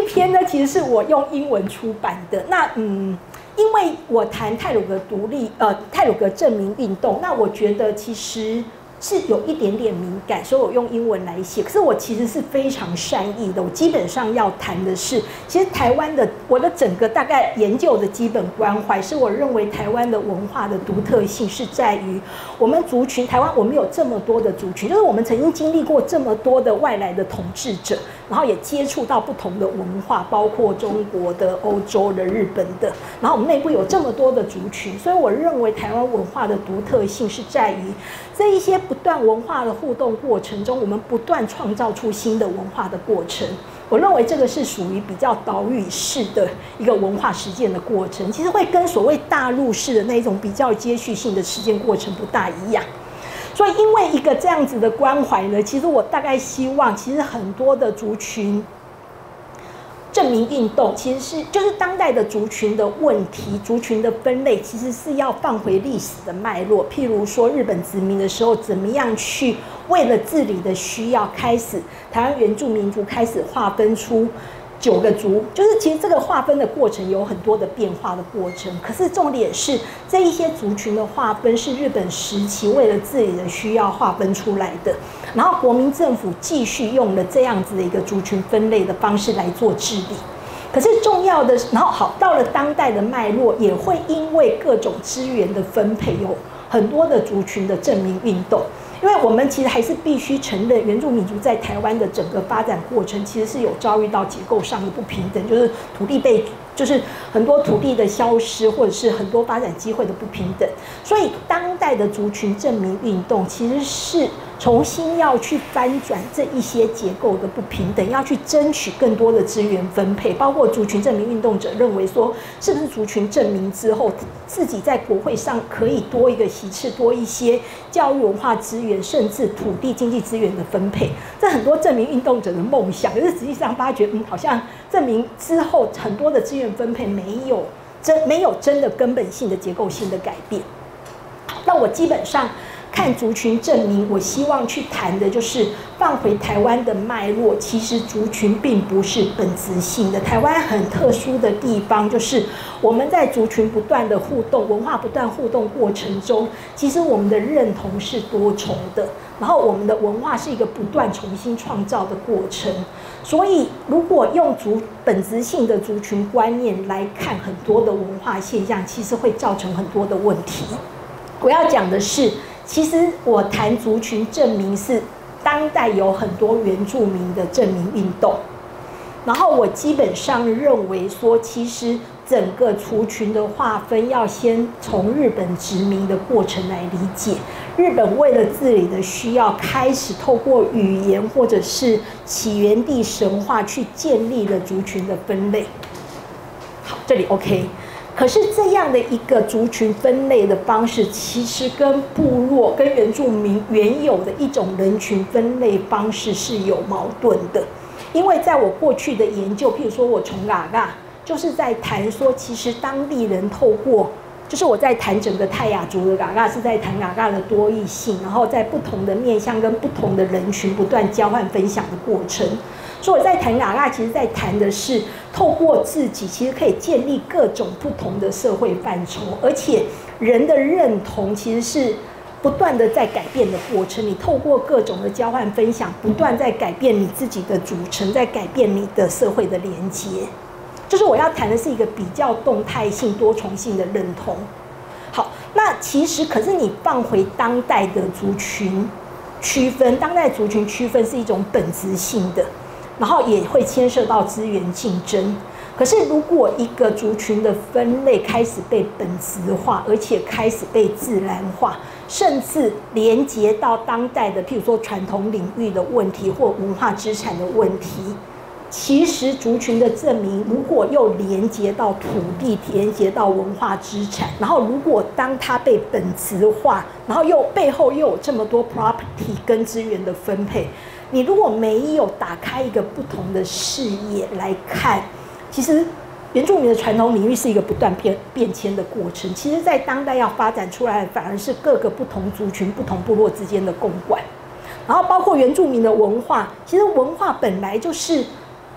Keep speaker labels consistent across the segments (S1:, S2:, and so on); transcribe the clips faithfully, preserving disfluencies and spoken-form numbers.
S1: 篇呢，其实是我用英文出版的。那嗯，因为我谈太鲁阁独立，呃，太鲁阁正名运动，那我觉得其实是有一点点敏感，所以我用英文来写。可是我其实是非常善意的，我基本上要谈的是，其实台湾的我的整个大概研究的基本关怀，是我认为台湾的文化的独特性是在于我们族群，台湾我们有这么多的族群，就是我们曾经经历过这么多的外来的统治者，然后也接触到不同的文化，包括中国的、欧洲的、日本的，然后我们内部有这么多的族群，所以我认为台湾文化的独特性是在于这一些不断文化的互动过程中，我们不断创造出新的文化的过程。我认为这个是属于比较岛屿式的一个文化实践的过程，其实会跟所谓大陆式的那种比较接续性的实践过程不大一样。所以因为一个这样子的关怀呢，其实我大概希望，其实很多的族群正名运动其实是就是当代的族群的问题，族群的分类其实是要放回历史的脉络。譬如说日本殖民的时候，怎么样去为了治理的需要，开始台湾原住民族开始划分出九个族，就是其实这个划分的过程有很多的变化的过程。可是重点是这一些族群的划分是日本时期为了治理的需要划分出来的，然后国民政府继续用了这样子的一个族群分类的方式来做治理。可是重要的，然后好到了当代的脉络，也会因为各种资源的分配，有很多的族群的正名运动。因为我们其实还是必须承认，原住民族在台湾的整个发展过程，其实是有遭遇到结构上的不平等，就是土地被，就是很多土地的消失，或者是很多发展机会的不平等。所以当代的族群正名运动，其实是重新要去翻转这一些结构的不平等，要去争取更多的资源分配。包括族群正名运动者认为说，是不是族群正名之后，自己在国会上可以多一个席次，多一些教育文化资源，甚至土地经济资源的分配，这很多正名运动者的梦想。可是实际上发觉，嗯，好像正名之后很多的资源分配没有真没有真的根本性的结构性的改变。那我基本上看族群正名，我希望去谈的就是放回台湾的脉络。其实族群并不是本质性的，台湾很特殊的地方就是我们在族群不断的互动、文化不断互动过程中，其实我们的认同是多重的，然后我们的文化是一个不断重新创造的过程。所以如果用族本质性的族群观念来看很多的文化现象，其实会造成很多的问题。我要讲的是，其实我谈族群正名是当代有很多原住民的正名运动，然后我基本上认为说，其实整个族群的划分要先从日本殖民的过程来理解。日本为了治理的需要，开始透过语言或者是起源地神话去建立了族群的分类。好，这里 OK。可是这样的一个族群分类的方式，其实跟部落、跟原住民原有的一种人群分类方式是有矛盾的。因为在我过去的研究，譬如说我从嘎嘎，就是在谈说，其实当地人透过，就是我在谈整个泰雅族的嘎嘎，是在谈嘎嘎的多义性，然后在不同的面向跟不同的人群不断交换分享的过程。所以我在谈嘎嘎，其实在谈的是透过自己，其实可以建立各种不同的社会范畴，而且人的认同其实是不断的在改变的过程。你透过各种的交换分享，不断在改变你自己的组成，在改变你的社会的连结。就是我要谈的是一个比较动态性、多重性的认同。好，那其实可是你放回当代的族群区分，当代族群区分是一种本质性的。然后也会牵涉到资源竞争。可是如果一个族群的分类开始被本质化，而且开始被自然化，甚至连接到当代的譬如说传统领域的问题或文化资产的问题，其实族群的证明如果又连接到土地，连接到文化资产，然后如果当它被本质化，然后又背后又有这么多 property 跟资源的分配，你如果没有打开一个不同的视野来看，其实原住民的传统领域是一个不断变变迁的过程。其实，在当代要发展出来的，反而是各个不同族群、不同部落之间的共管。然后，包括原住民的文化，其实文化本来就是，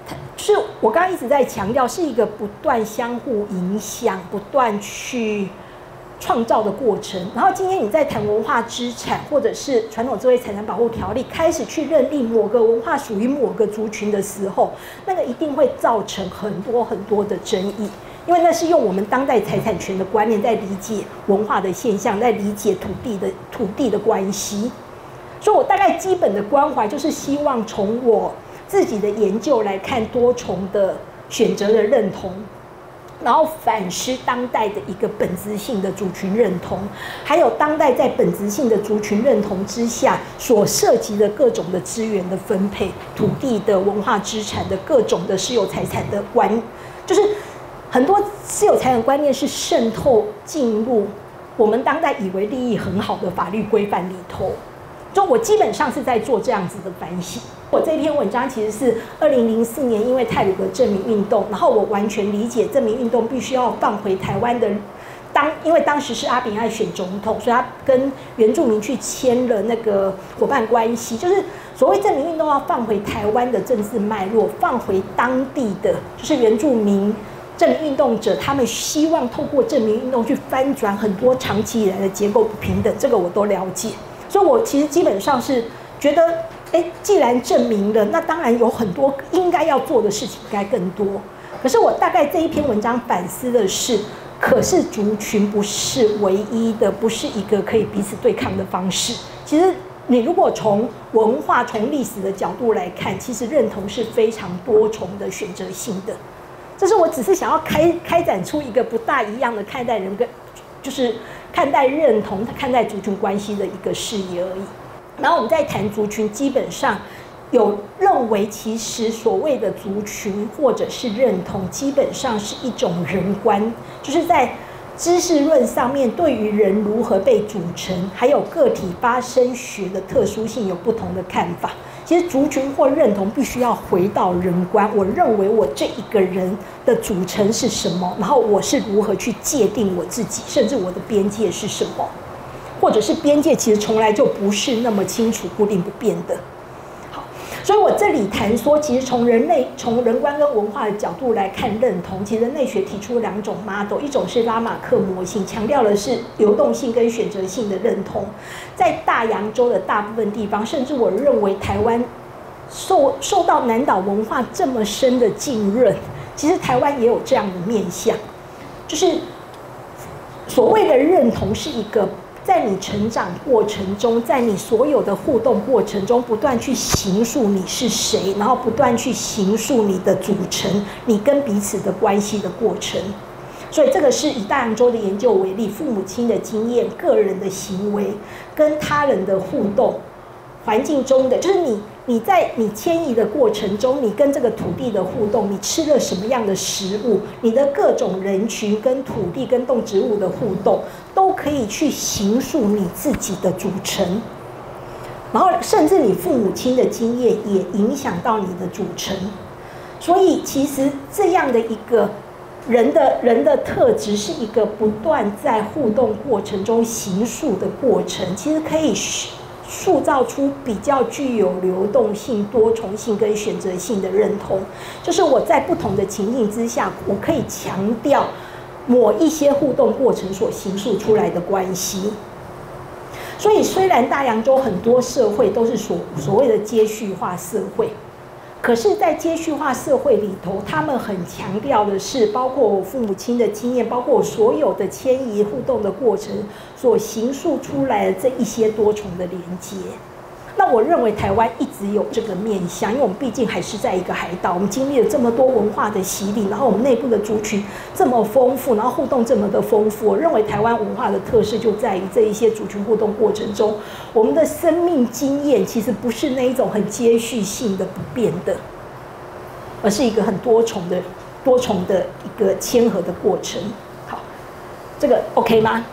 S1: 就是我刚刚一直在强调，是一个不断相互影响、不断去创造的过程。然后今天你在谈文化资产，或者是传统智慧财产保护条例，开始去认定某个文化属于某个族群的时候，那个一定会造成很多很多的争议，因为那是用我们当代财产权的观念在理解文化的现象，在理解土地的土地的关系。所以我大概基本的关怀就是希望从我自己的研究来看多重的选择的认同，然后反思当代的一个本质性的族群认同，还有当代在本质性的族群认同之下所涉及的各种的资源的分配、土地的文化资产的各种的私有财产的观，就是很多私有财产观念是渗透进入我们当代以为利益很好的法律规范里头。就我基本上是在做这样子的反省。我这篇文章其实是二零零四年因为太鲁阁证明运动，然后我完全理解证明运动必须要放回台湾的当，因为当时是阿扁爱选总统，所以他跟原住民去签了那个伙伴关系，就是所谓证明运动要放回台湾的政治脉络，放回当地的就是原住民证明运动者，他们希望透过证明运动去翻转很多长期以来的结构不平等，这个我都了解。所以我其实基本上是觉得，哎，既然证明了，那当然有很多应该要做的事情，应该更多。可是我大概这一篇文章反思的是，可是族群不是唯一的，不是一个可以彼此对抗的方式。其实你如果从文化、从历史的角度来看，其实认同是非常多重的选择性的。这是我只是想要开开展出一个不大一样的看待人跟，就是看待认同、看待族群关系的一个视野而已。然后我们在谈族群，基本上有认为，其实所谓的族群或者是认同，基本上是一种人观，就是在知识论上面对于人如何被组成，还有个体发生学的特殊性有不同的看法。其实族群或认同必须要回到人观，我认为我这一个人的组成是什么，然后我是如何去界定我自己，甚至我的边界是什么，或者是边界其实从来就不是那么清楚、固定不变的。好，所以我这里谈说，其实从人类、从人观跟文化的角度来看认同，其实人类学提出两种 model， 一种是拉马克模型，强调的是流动性跟选择性的认同。在大洋洲的大部分地方，甚至我认为台湾受受到南岛文化这么深的浸润，其实台湾也有这样的面向，就是所谓的认同是一个在你成长过程中，在你所有的互动过程中，不断去形塑你是谁，然后不断去形塑你的组成，你跟彼此的关系的过程。所以这个是以大洋洲的研究为例，父母亲的经验、个人的行为跟他人的互动环境中的，就是你你在你迁移的过程中，你跟这个土地的互动，你吃了什么样的食物，你的各种人群跟土地跟动植物的互动，都可以去形塑你自己的组成。然后甚至你父母亲的经验也影响到你的组成。所以其实这样的一个人的人的特质是一个不断在互动过程中形塑的过程，其实可以塑造出比较具有流动性、多重性跟选择性的认同。就是我在不同的情境之下，我可以强调某一些互动过程所形塑出来的关系。所以虽然大洋洲很多社会都是所所谓的接续化社会，可是，在接续化社会里头，他们很强调的是，包括我父母亲的经验，包括我所有的迁移互动的过程所形塑出来的这一些多重的连接。那我认为台湾一直有这个面向，因为我们毕竟还是在一个海岛，我们经历了这么多文化的洗礼，然后我们内部的族群这么丰富，然后互动这么的丰富。我认为台湾文化的特色就在于这一些族群互动过程中，我们的生命经验其实不是那一种很接续性的不变的，而是一个很多重的、多重的一个牵合的过程。好，这个 OK 吗？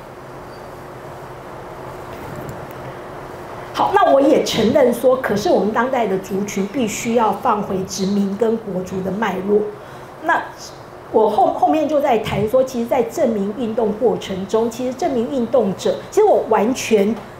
S1: 好，那我也承认说，可是我们当代的族群必须要放回殖民跟国族的脉络。那我后后面就在谈说，其实，在证明运动过程中，其实证明运动者，其实我完全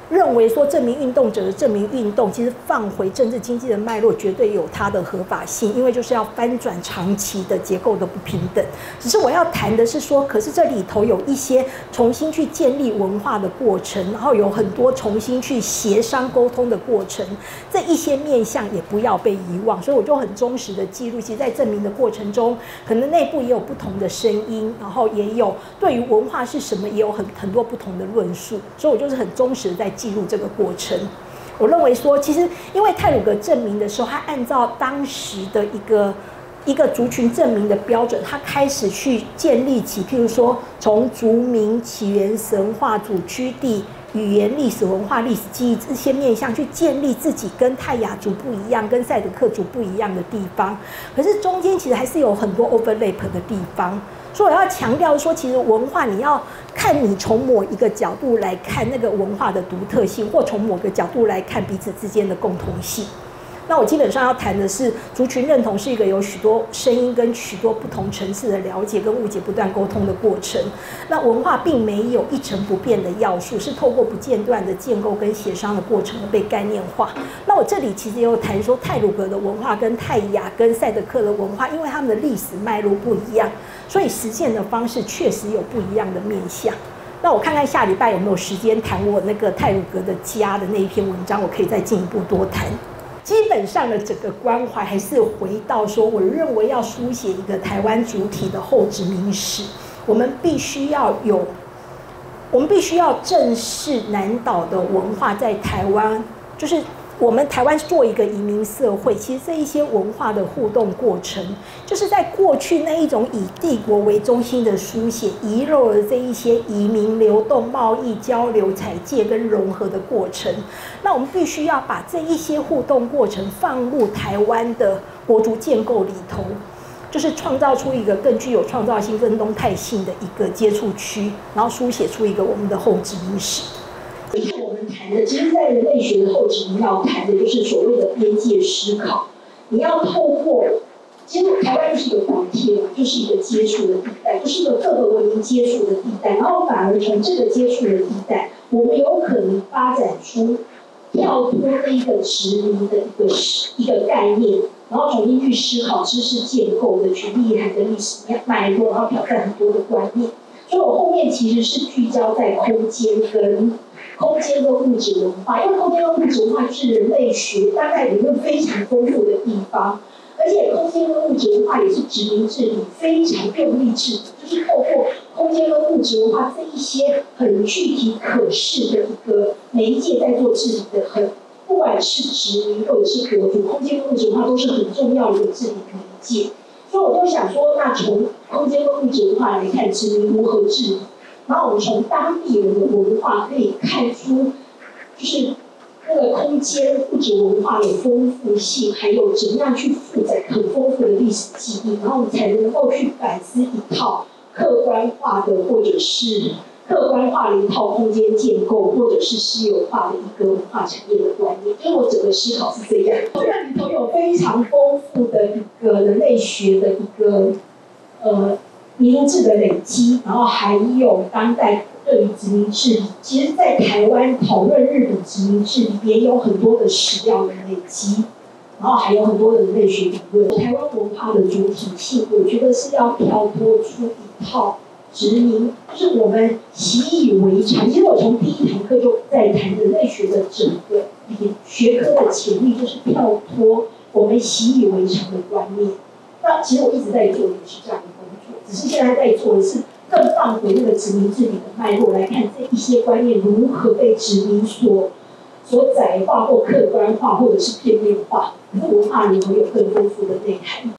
S1: 认为说证明运动者的证明运动，其实放回政治经济的脉络，绝对有它的合法性，因为就是要翻转长期的结构的不平等。只是我要谈的是说，可是这里头有一些重新去建立文化的过程，然后有很多重新去协商沟通的过程，这一些面向也不要被遗忘。所以我就很忠实的记录，其实在证明的过程中，可能内部也有不同的声音，然后也有对于文化是什么也有很很多不同的论述，所以我就是很忠实的在记录这个过程。我认为说，其实因为太鲁阁证明的时候，他按照当时的一个一个族群证明的标准，他开始去建立起，譬如说从族名、起源、神话、祖居地、语言、历史文化、历史记忆这些面向去建立自己跟泰雅族不一样、跟赛德克族不一样的地方。可是中间其实还是有很多 overlap 的地方。所以我要强调说，其实文化你要看你从某一个角度来看那个文化的独特性，或从某个角度来看彼此之间的共同性。那我基本上要谈的是，族群认同是一个有许多声音跟许多不同层次的了解跟误解不断沟通的过程。那文化并没有一成不变的要素，是透过不间断的建构跟协商的过程而被概念化。那我这里其实也有谈说，太鲁阁的文化跟泰雅跟赛德克的文化，因为他们的历史脉络不一样，所以实现的方式确实有不一样的面向。那我看看下礼拜有没有时间谈我那个太鲁阁的家的那一篇文章，我可以再进一步多谈。基本上的整个关怀还是回到说，我认为要书写一个台湾主体的后殖民史，我们必须要有，我们必须要正视南岛的文化在台湾，就是我们台湾做一个移民社会，其实这一些文化的互动过程，就是在过去那一种以帝国为中心的书写，遗漏了这一些移民流动、贸易交流、采借跟融合的过程。那我们必须要把这一些互动过程放入台湾的国族建构里头，就是创造出一个更具有创造性、跟动态性的一个接触区，然后书写出一个我们的后殖民史。我们谈的，其实，在人类学的后殖民要谈的就是所谓的边界思考。你要透过，其实台湾就是一个广贴嘛，就是一个接触的地带，就是一个各个文明接触的地带。然后反而从这个接触的地带，我们有可能发展出跳脱那一个殖民的一个一个概念，然后重新去思考知识建构的权利和跟历史脉络，然后挑战很多的观念。所以我后面其实是聚焦在空间跟。空间跟物质文化，因为空间跟物质文化就是人类学大概理论非常丰富的地方，而且空间跟物质文化也是殖民治理非常用力治理，就是透过空间跟物质文化这一些很具体可视的一个媒介在做治理的很，不管是殖民或者是国族，空间跟物质文化都是很重要的治理的媒介。所以我就想说，那从空间跟物质文化来看，殖民如何治理？然后我们从当地人的文化可以看出，就是那个空间物质文化的丰富性，还有怎么样去负载很丰富的历史记忆，然后你才能够去反思一套客观化的，或者是客观化的一套空间建构，或者是私有化的一个文化产业的观念。因为我整个思考是这样，虽然里头有非常丰富的一个人类学的一个呃。民族志的累积，然后还有当代对于殖民治理，其实在台湾讨论日本殖民治理也有很多的史料的累积，然后还有很多的人类学理论。台湾文化的主体性，我觉得是要跳脱出一套殖民，就是我们习以为常。其实我从第一堂课就在谈人类学的整个学科的潜力，就是跳脱我们习以为常的观念。那其实我一直在做的是这样的工作，只是现在在做的是更放回那个殖民治理的脉络来看这一些观念如何被殖民所所窄化或客观化，或者是片面化，可是文化里头有更丰富的内涵。